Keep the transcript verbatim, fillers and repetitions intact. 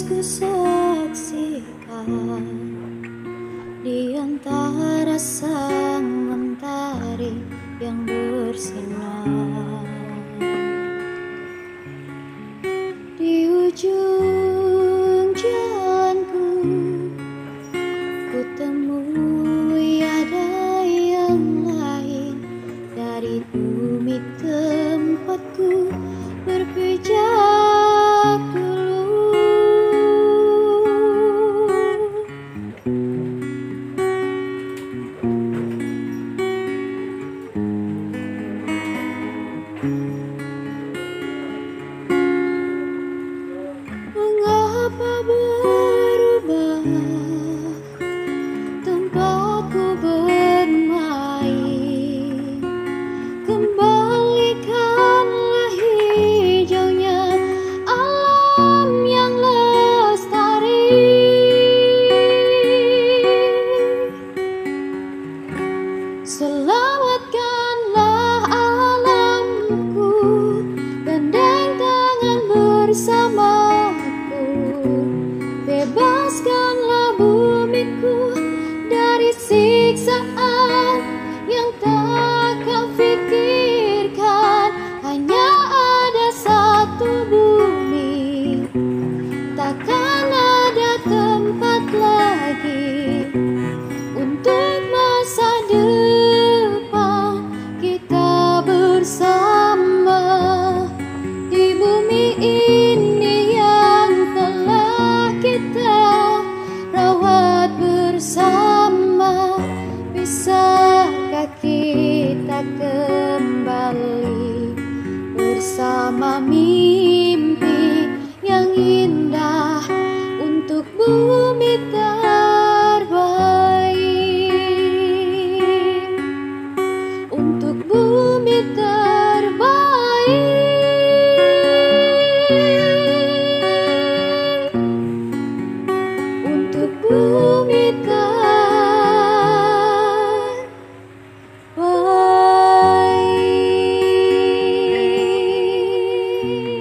ku saksikan di antara sang mentari yang bersinar. Di ujung jalanku ku temui ada yang lain dari bumi tempatku berpijak dulu. Mengapa berubah tempatku bermain? Kembalikanlah hijaunya alam yang lestari. Selamatkanlah alamku, gandeng tangan bersamaku. Bebaskanlah bumiku dari siksaan yang tak kau pikirkan. Hanya ada satu bumi, takkan ada tempat lagi untuk masa depan kita bersama di bumi ini yang telah kita rawat bersama. Bisakah kita kembali bersama mimpi yang indah untuk bumi terbaik, untuk bumi terbaik, untuk bumi terbaik.